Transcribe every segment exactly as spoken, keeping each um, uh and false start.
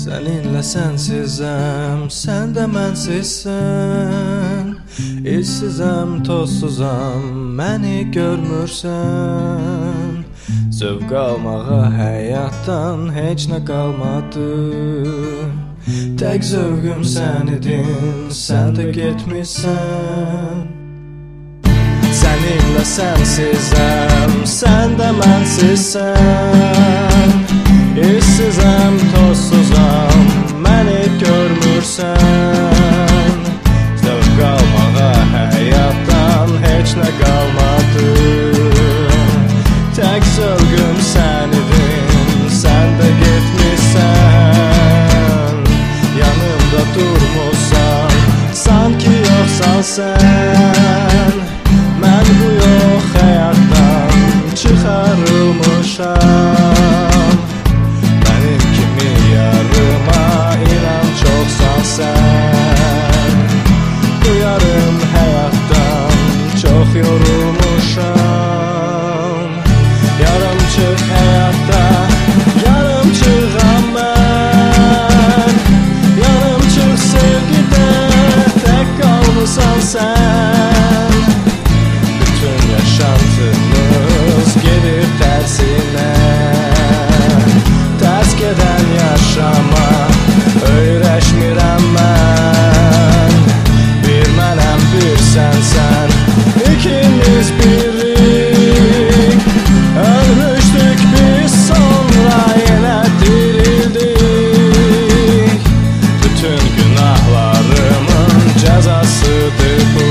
Seninle sensizem, sen de mensizsen. İşsizem, tozsuzam, məni görmürsən. Zövq almağa həyatdan heç nə qalmadı. Tək zövqüm sən idin, sən də getmişsən. Seninle sensizem, sen de mensizsen. İşsizem, tozsuzam, məni görmürsən. Zövq almağa həyatdan heç nə qalmadı. Tək zövqüm sən idin, sən də getmişsən. Yanımda durmuşsan, sanki yoxsan sən. Mən bu yox həyatdan çıxarılmışam. Mənim kimi yarıma inan çoxsan sən. Bu yarım həyatdan çox yorulmuşam. Yarımçıq həyatda, yarımçığam mən. Yarımçıq sevgidə tək qalmısan sən. Bütün yaşantımız gelir tersine. Ters geden yaşama öyrəşmirəm mən. Bir mənəm, bir sənsən, ikimiz birik. Ölmüştük biz, sonra yenə dirildik. Bütün günahlarımın cəzasıdır bu.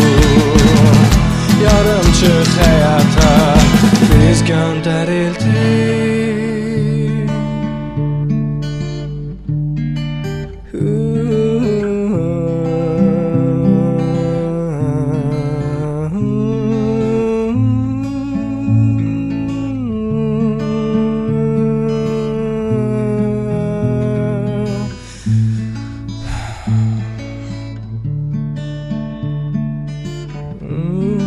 Yarımçıq həyata biz göndərildik. Mm-hmm.